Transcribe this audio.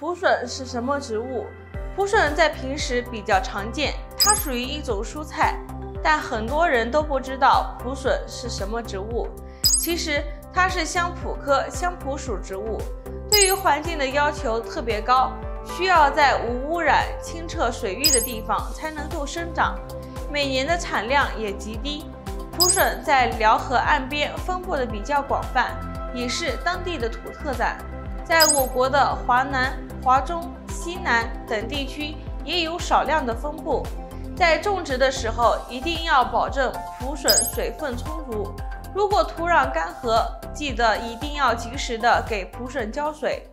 蒲笋是什么植物？蒲笋在平时比较常见，它属于一种蔬菜，但很多人都不知道蒲笋是什么植物。其实它是香蒲科香蒲属植物，对于环境的要求特别高，需要在无污染、清澈水域的地方才能够生长，每年的产量也极低。蒲笋在辽河岸边分布的比较广泛，也是当地的土特产。在我国的华南、华中、西南等地区也有少量的分布。在种植的时候，一定要保证蒲笋水分充足。如果土壤干涸，记得一定要及时的给蒲笋浇水。